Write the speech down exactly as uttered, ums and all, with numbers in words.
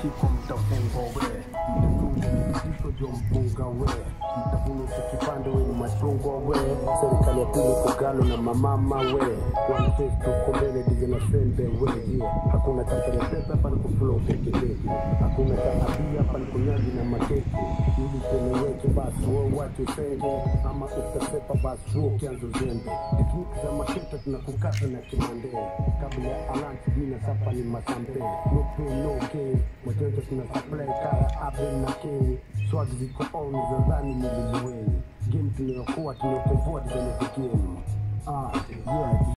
mshiko mtafunga we, mtafunga mshiko jo mpunga we, mtafunga kipande we ni machungwa we, serikali ya pili kugalo na mamama we, wanafesto kombele dize na sembe we, yeah. Hakuna chakere pepe pali kuflow teke teke, hakuna chahabia pali kunyaji na makeke, ili teneweke basi we watu senge, ama utasepa basi we kianzo zembe, tekniki za maketa tunakukata na kimande, kabla ya alanti dina sapa ni masambe, no pain no gain, majenzo tunasupply kara abe na king, swag ziko on za dhani nililuweni, game tunayokuwa tunayokovoa tunayokuwa game, ah, yeah.